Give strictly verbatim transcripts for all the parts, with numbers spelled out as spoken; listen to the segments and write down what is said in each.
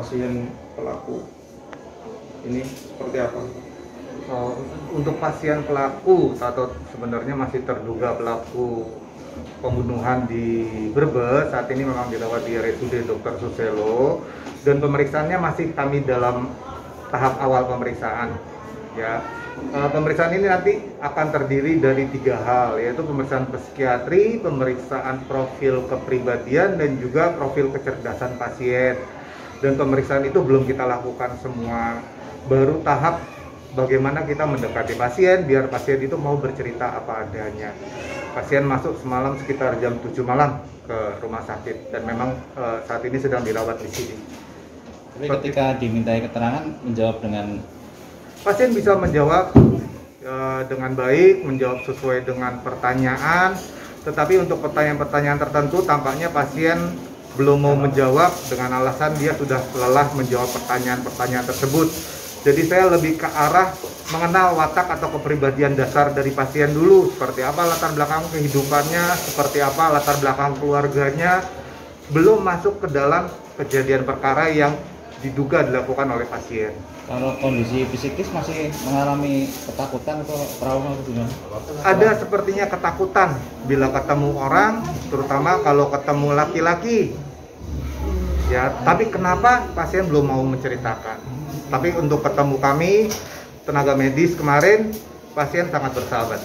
pasien pelaku ini seperti apa? Oh, untuk pasien pelaku atau sebenarnya masih terduga pelaku pembunuhan di Brebes saat ini memang dirawat di R S U D Dokter Suselo dan pemeriksaannya masih kami dalam tahap awal pemeriksaan. Ya, e, pemeriksaan ini nanti akan terdiri dari tiga hal, yaitu pemeriksaan psikiatri, pemeriksaan profil kepribadian dan juga profil kecerdasan pasien. Dan pemeriksaan itu belum kita lakukan semua, baru tahap bagaimana kita mendekati pasien biar pasien itu mau bercerita apa adanya. Pasien masuk semalam sekitar jam tujuh malam ke rumah sakit dan memang e, saat ini sedang dirawat di sini. Tapi ketika dimintai keterangan menjawab dengan pasien bisa menjawab e, dengan baik, menjawab sesuai dengan pertanyaan, tetapi untuk pertanyaan-pertanyaan tertentu tampaknya pasien belum mau menjawab dengan alasan dia sudah lelah menjawab pertanyaan-pertanyaan tersebut. Jadi saya lebih ke arah mengenal watak atau kepribadian dasar dari pasien dulu, seperti apa latar belakang kehidupannya, seperti apa latar belakang keluarganya, belum masuk ke dalam kejadian perkara yang diduga dilakukan oleh pasien. Kalau kondisi psikis masih mengalami ketakutan atau trauma atau gimana? Ada sepertinya ketakutan bila ketemu orang, terutama kalau ketemu laki-laki. Ya, tapi kenapa pasien belum mau menceritakan? Tapi untuk ketemu kami, tenaga medis kemarin, pasien sangat bersahabat.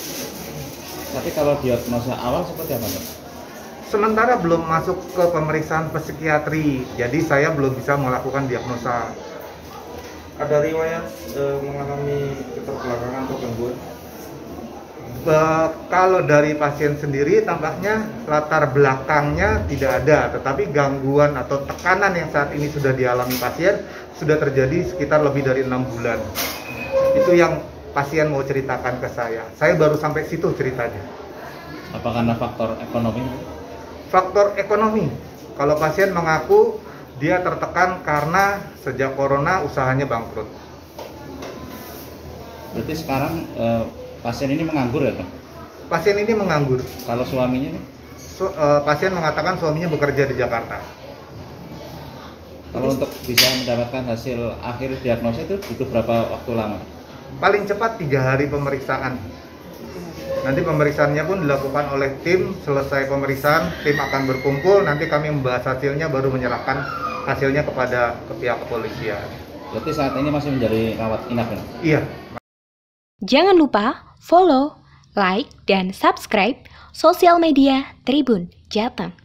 Tapi kalau diagnosa awal seperti apa, Pak? Sementara belum masuk ke pemeriksaan psikiatri, jadi saya belum bisa melakukan diagnosa. Ada riwayat e, mengalami keterbelakangan atau gangguan? E, kalau dari pasien sendiri tampaknya latar belakangnya tidak ada, tetapi gangguan atau tekanan yang saat ini sudah dialami pasien sudah terjadi sekitar lebih dari enam bulan. Itu yang pasien mau ceritakan ke saya. Saya baru sampai situ ceritanya. Apa karena faktor ekonomi? Faktor ekonomi. Kalau pasien mengaku dia tertekan karena sejak corona usahanya bangkrut. Berarti sekarang eh, pasien ini menganggur ya, Pak? Pasien ini menganggur. Kalau suaminya nih? So, uh, pasien mengatakan suaminya bekerja di Jakarta. Kalau untuk bisa mendapatkan hasil akhir diagnosa itu butuh berapa waktu lama? Paling cepat tiga hari pemeriksaan. Nanti pemeriksaannya pun dilakukan oleh tim. Selesai pemeriksaan, tim akan berkumpul. Nanti kami membahas hasilnya, baru menyerahkan hasilnya kepada ke pihak kepolisian. Berarti saat ini masih menjadi rawat inap ya? Iya. Jangan lupa follow, like, dan subscribe sosial media Tribun Jateng.